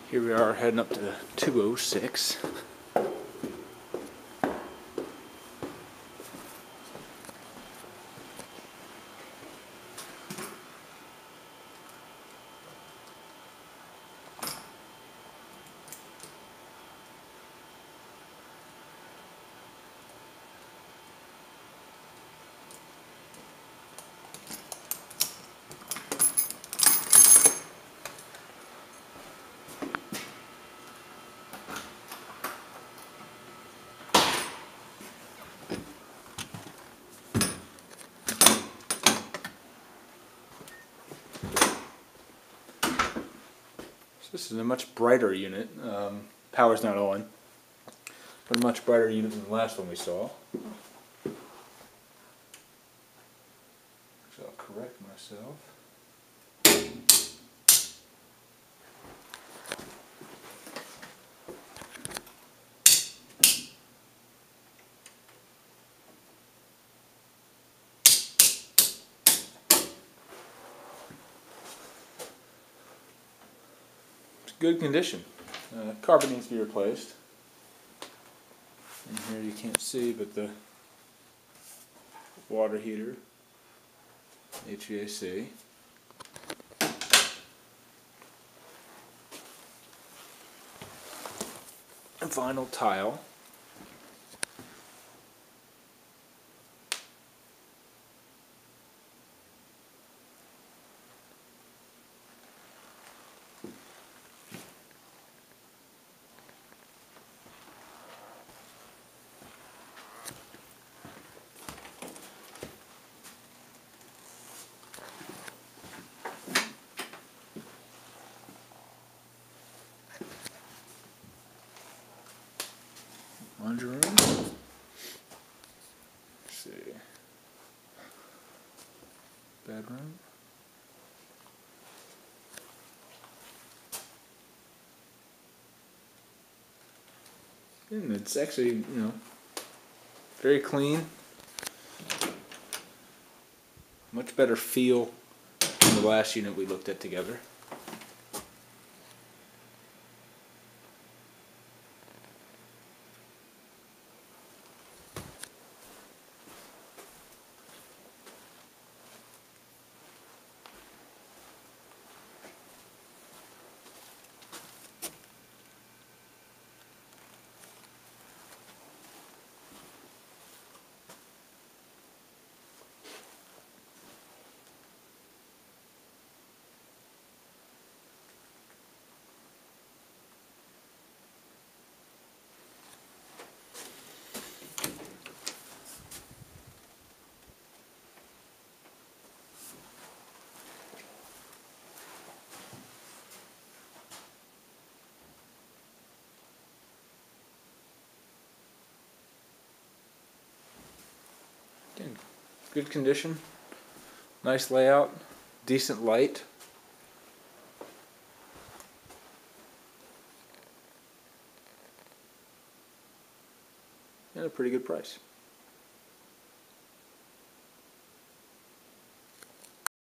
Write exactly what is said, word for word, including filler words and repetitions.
Here we are heading up to two oh six. This is a much brighter unit. Um, power's not on, but a much brighter unit than the last one we saw. So I'll correct myself. Good condition. Uh, carpet needs to be replaced. And here you can't see, but the water heater, H V A C. And vinyl tile. Laundry room. Let's see. Bedroom. And it's actually, you know, very clean. Much better feel than the last unit we looked at together. Again, good condition, nice layout, decent light. And a pretty good price.